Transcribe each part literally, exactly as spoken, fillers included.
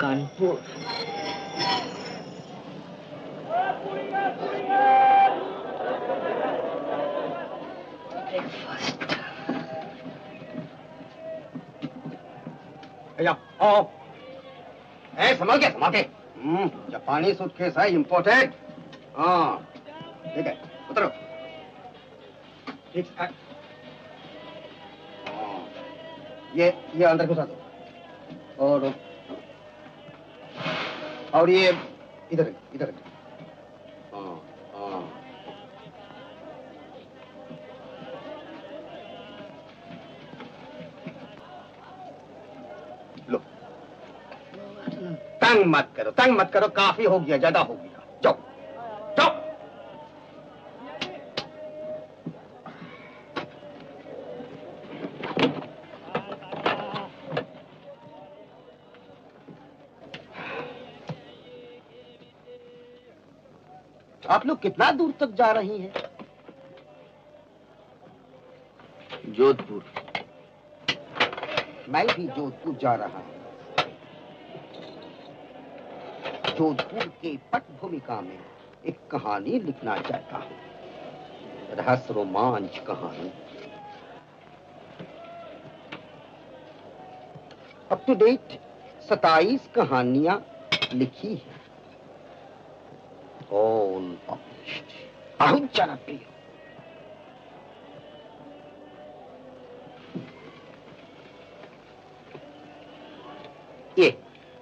कानपुर। आओ। ए, संभाल के, संभाल के। हम्म, जापानी सूटकेस है, इम्पोर्टेड। हाँ, ठीक है, उतरो। ठीक है। हाँ, ये ये अंदर घुसा दो। और और ये इधर इधर। हाँ हाँ। लो, तंग मत करो, तंग मत करो, काफी हो गया, ज्यादा हो गया। जाओ जाओ। आप लोग कितना दूर तक जा रही हैं? जोधपुर। मैं भी जोधपुर जा रहा हूं। जोधपुर के पटभूमिका में एक कहानी लिखना चाहता हूं, रहस्य रोमांच कहानी। अप टू डेट सताईस कहानियां लिखी हैं, ऑल पब्लिश्ड, बहुत जनप्रिय। ये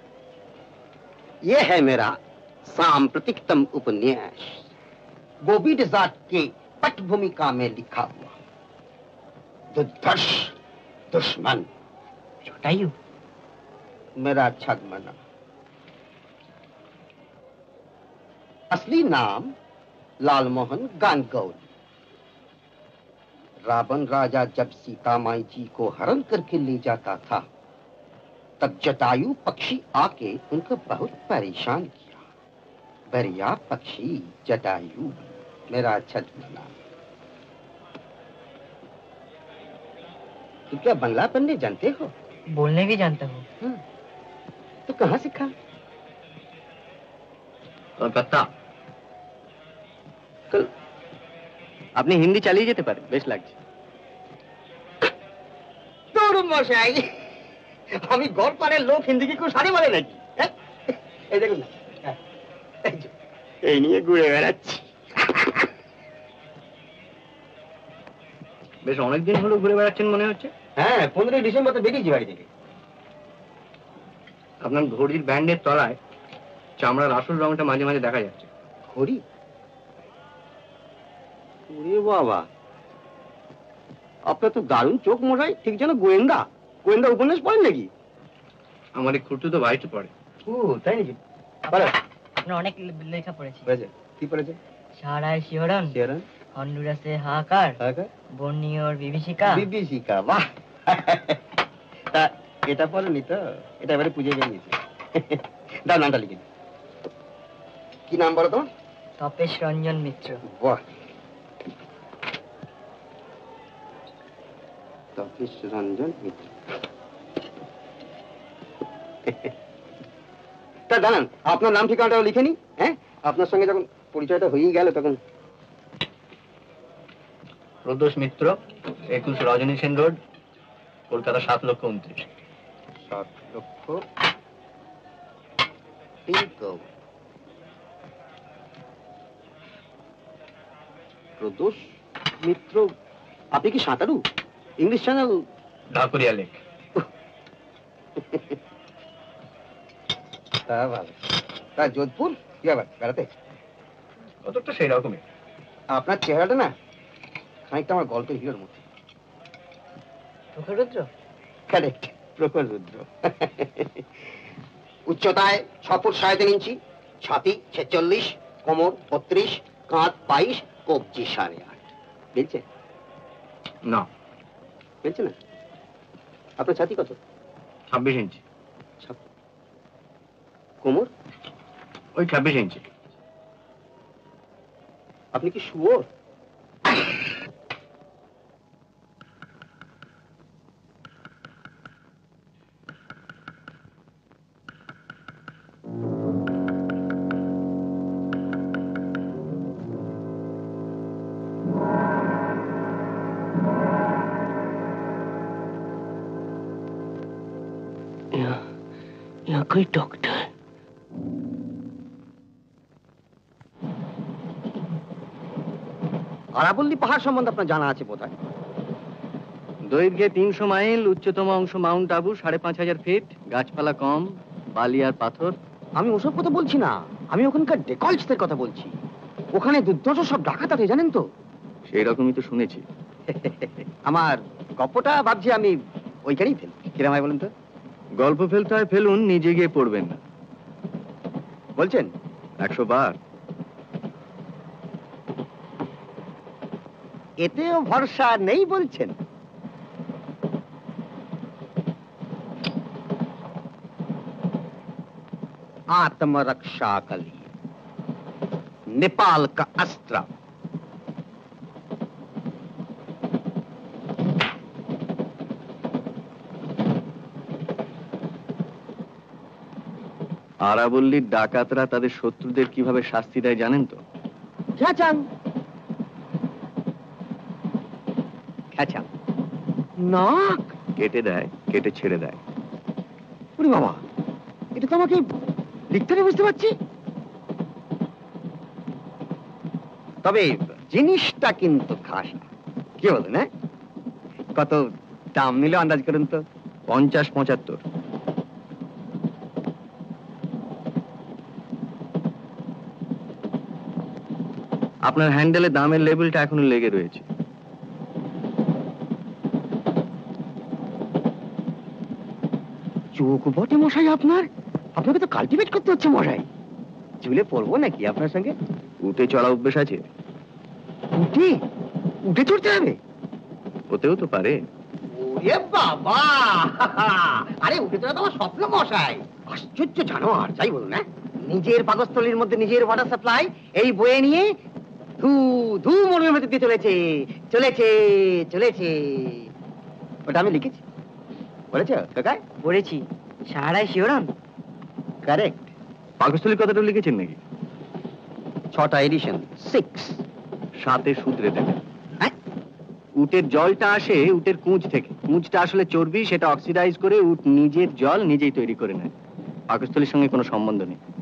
ये है मेरा सांप्रतिकतम उपन्यास, गोविंद जाट के पटभूमिका में लिखा हुआ दुर्धर्ष दुश्मन। जटायु मेरा छद्मना। असली नाम लालमोहन गानगौर। रावण राजा जब सीता माई जी को हरण करके ले जाता था, तब जटायु पक्षी आके उनको बहुत परेशान किया। बढ़िया पक्षी जटायु, मेरा छद्मना। तुम क्या बंगला पढ़ने जानते हो? बोलने भी जानता हूँ। हाँ। तो कहाँ सीखा? कलकत्ता। कल আপনি হিন্দি চালিয়ে যেতে পারেন, বেশ লাগছে। তোর মশাই, আমি গড়পাড়ের লোক হিন্দি কি কেউ সারি বলে নাকি? এই দেখুন না, এই নিয়ে ঘুরে বেড়াচ্ছি। বেশ অনেকদিন হলো ঘুরে বেড়াচ্ছেন মনে হচ্ছে। হ্যাঁ, পনেরোই ডিসেম্বর তো বেরিয়েছি বাড়ি থেকে। আপনার ঘড়ির ব্যান্ডের তলায় চামড়ার আসল রংটা মাঝে মাঝে দেখা যাচ্ছে। ঘড়ি? ওরে বাবা, আপনার তো দারুণ চোখ মশাই, ঠিক যেন গোয়েন্দা। গোয়েন্দা উপন্যাস পড়েন নাকি? আমার এই খুঁড়তুতো ভাইটা পড়ে। ও তাই নাকি? আপনার অনেক লেখা পড়েছি। কি পড়েছে? সারায় শিহরণ, শিহরণ, হন্ডুরাসে হাহাকার, হাহাকার, বর্নিওর বিভীষিকা। বিভীষিকা, বাহ। তা এটা পড়েনি তো? এটা এবারে পুজো বেরিয়েছে। দাও নামটা লিখে। কি নাম বলো তোমার? তপেশ রঞ্জন মিত্র। বাহ, তপেশ রঞ্জন মিত্র। তা জানান, আপনার নাম ঠিকানাটাও লিখে নি। হ্যাঁ, আপনার সঙ্গে যখন পরিচয়টা হয়েই গেল তখন। প্রদোষ মিত্র, একুশ রজনী সেন রোড, কলকাতা সাত লক্ষ উনত্রিশ। সাত লক্ষ প্রদোষ মিত্র। আপনি কি সাঁতারু? English channel Dhakuria lake. তা ভালো। তা যোধপুর কি আবার বেড়াতে? কতটা সেই রকমই। আপনার চেহারাটা না খানিকটা আমার গল্পের হিরোর মতো। প্রখর রুদ্র? কারেক্ট, প্রখর রুদ্র। উচ্চতায় ছ ফুট সাড়ে তিন ইঞ্চি, ছাতি ছেচল্লিশ, কোমর বত্রিশ, কাঁধ বাইশ, কবজি সাড়ে আট। মিলছে? না মিলছে না। আপনার ছাতি কত? ছাব্বিশ ইঞ্চি। কোমর? ওই ছাব্বিশ ইঞ্চি। আপনি কি শুয়োর? कोई डॉक्टर। আরাবল্লী পাহাড় সম্বন্ধে আপনার জানা আছে বোধহয়। দৈর্ঘ্যে তিনশো মাইল, উচ্চতম অংশ মাউন্ট আবু সাড়ে পাঁচ হাজার ফিট, গাছপালা কম, বালি আর পাথর। আমি ওসব কথা বলছি না, আমি ওখানকার ডেকলসদের কথা বলছি। ওখানে দুর্ধর্ষ সব ডাকাত আছে জানেন তো। সেই রকমই তো শুনেছি। আমার গপ্পটা ভাবছি আমি ওইখানেই ফেলি, কিরম হয় বলুন তো? গল্প ফেলতে হয় ফেলুন, নিজে গিয়ে পড়বেন না। বলছেন? একশো বার। এতেও ভরসা নেই বলছেন? आत्मरक्षा के लिए नेपाल का अस्त्र। আরাবল্লীর ডাকাতরা তাদের শত্রুদের কিভাবে শাস্তি দেয় জানেন তো? খ্যাচাং খ্যাচাং নাক কেটে দেয়, কেটে ছেড়ে দেয়। ওরে বাবা, এটা তো আমাকে লিখতে নেই, বুঝতে পারছি। তবে জিনিসটা কিন্তু খাস না, কি বলেন? হ্যাঁ, কত দাম নিল আন্দাজ করুন তো? পঞ্চাশ পঁচাত্তর। আপনার হ্যান্ডেলে দামের লেবেলটা এখনো লেগে রয়েছে। চোখ বটে মশাই আপনার, আপনাকে তো কাল্টিভেট করতে হচ্ছে মশাই। চুলে পড়বো নাকি আপনার সঙ্গে? উঠে চড়া অভ্যেস আছে? উঠে উঠে চড়তে হবে? হতেও তো পারে। ওরে বাবা, আরে উঠে চড়া তো আমার স্বপ্ন মশাই। আশ্চর্য জানোয়ার, যাই বলুন না, নিজের পাকস্থলীর মধ্যে নিজের ওয়াটার সাপ্লাই এই বয়ে নিয়ে ধু ধু মনের মধ্যে দিয়ে চলেছে চলেছে চলেছে। ওটা আমি লিখেছি, বলেছ কাকায়? পড়েছি, সাহারায় শিওরাম। কারেক্ট। পাকস্থলীর কথাটা লিখেছেন নাকি? ছটা এডিশন, সিক্স। সাথে শুধরে দেবেন। হ্যাঁ, উটের জলটা আসে উটের কুঁজ থেকে। কুঁজটা আসলে চর্বি, সেটা অক্সিডাইজ করে উট নিজের জল নিজেই তৈরি করে নেয়। পাকস্থলীর সঙ্গে কোনো সম্বন্ধ নেই।